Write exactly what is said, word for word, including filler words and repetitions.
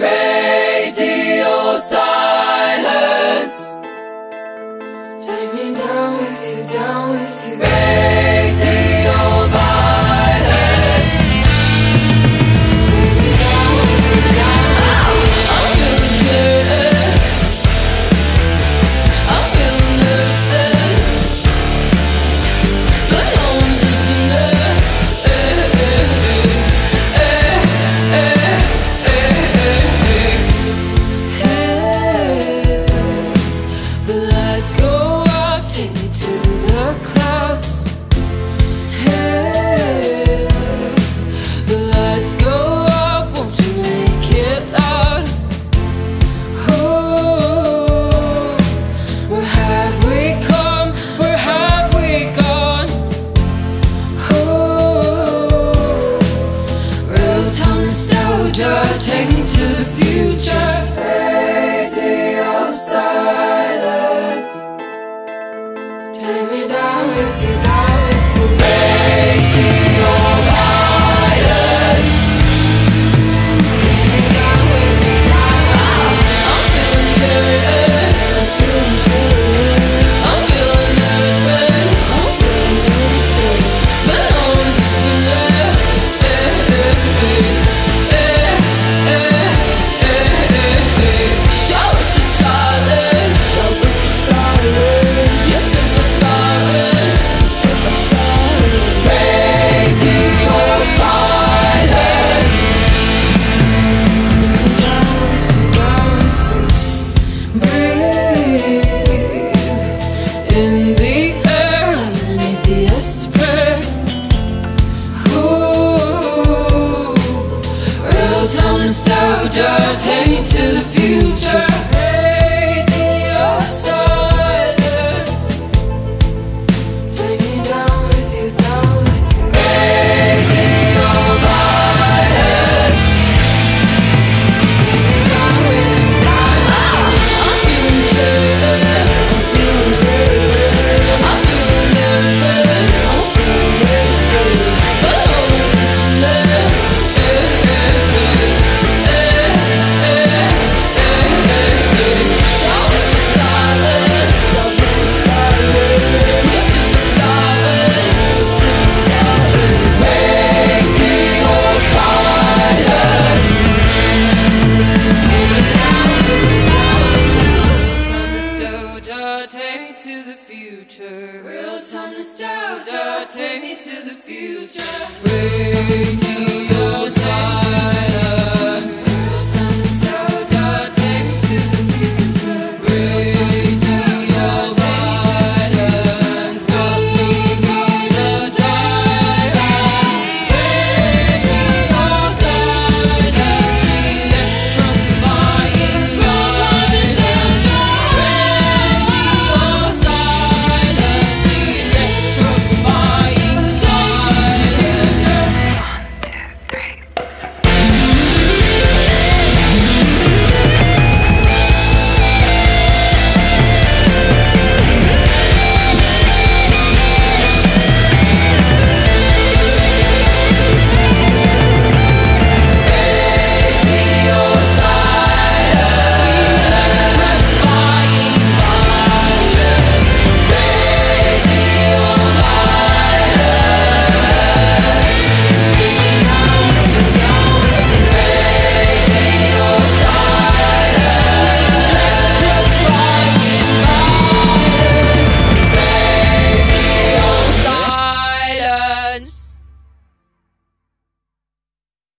Radio silence. Take me down with you, down with you. Radio violence. Take me down with you, down with you. I'm feeling good. I'm feeling nothing, but no one's listening. Eh, eh, eh, eh, eh, eh, eh. If the lights go out, take me to the clouds. If the lights go out, won't you make it loud? Oh, where have we come? Where have we gone? Oh, real time nostalgia, take me to the future. Radio silence. Take me down with you, down with you. Radio violence. Take me down with you, down with you. I'm feeling good. I'm feeling good. I'm feeling everything, I'm feeling everything. but no one's listening. Eh, eh, eh, eh, eh, eh, eh. Down with the silence. Down with the silence. You took my silence. Took my silence. Radio silence. Down with you, down with you. Breathe in the air of an atheist prayer. Ooh, real time nostalgia, take me to the future. Radio silence. Take me down with you, down with you. Radio violence. Take me down with you, down with you. I'm feeling good. I'm feeling good. I'm feeling everything, I'm feeling everything. but no one's listening. Eh, eh, eh, eh, eh, eh, eh, eh. Down with the silence. Down with the silence. You took my silence. Took the silence. Radio silence. Take me down with you, down with you. Real time nostalgia, take me to the future. Real time nostalgia, take me to the future. Radio